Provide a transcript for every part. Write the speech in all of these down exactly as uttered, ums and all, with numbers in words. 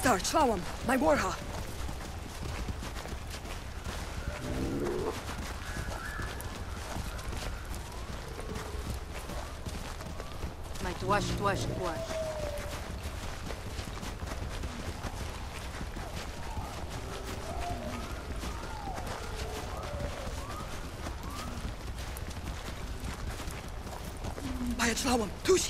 Star, Chlawam, my warha. My twash, twash, twash. By a Chlawam, Tushi.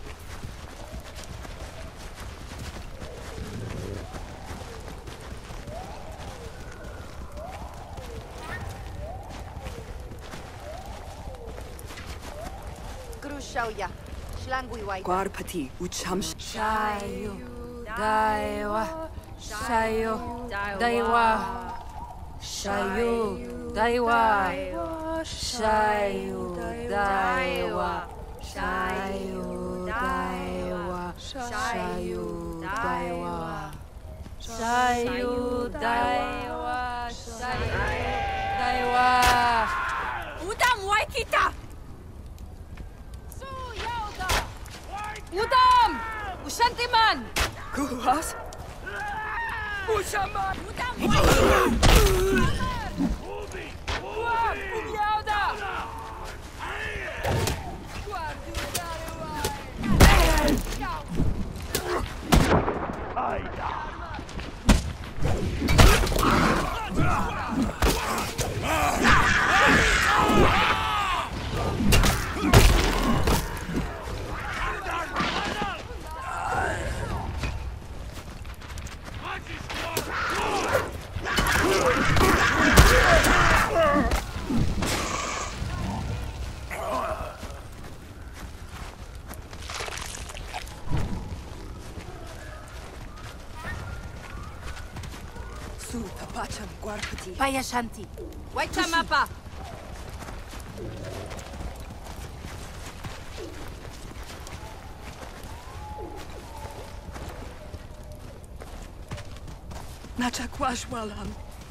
Shauya, Shlangui White. Guarpati, Ucham. Shayu, Daiwa, Shayu, Daiwa, Shayu, Daiwa, Shayu, Daiwa, Shayu, Daiwa, Shayu, Daiwa, Shayu, Daiwa, Shayu, Daiwa. Udam Waikita! Udam! Ushantiman! Kuhas? Ushaman! Udam! Ubi! Ubiauda! Tapacham, Guarpati. Payashanti. Waitamapa. Nachakwashwalam.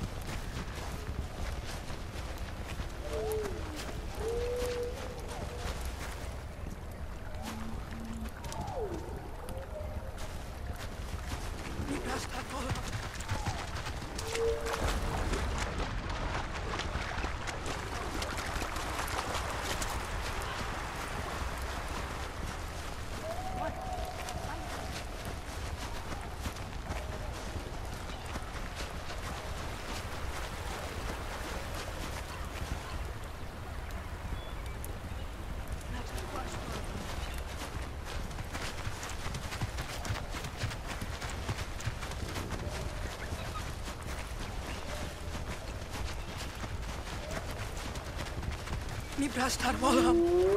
Mi brastar volam.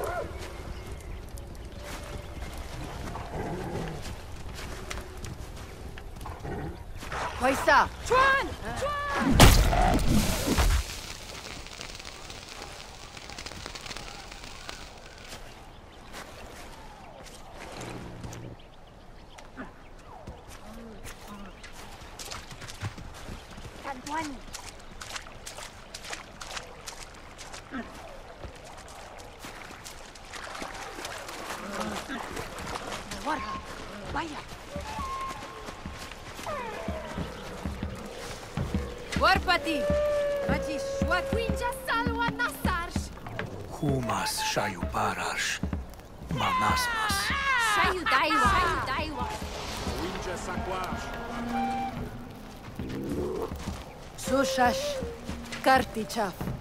Koisa! Chuan! Chuan! Tantuani! Warha! Vaya! Warpati! Rajish! Wakwinja salwa nasarsh! Humas shayu parash. Manasmas. Shayu daiwa! Shayu daiwa! Winja sakwash! Sushash! Kartichaf!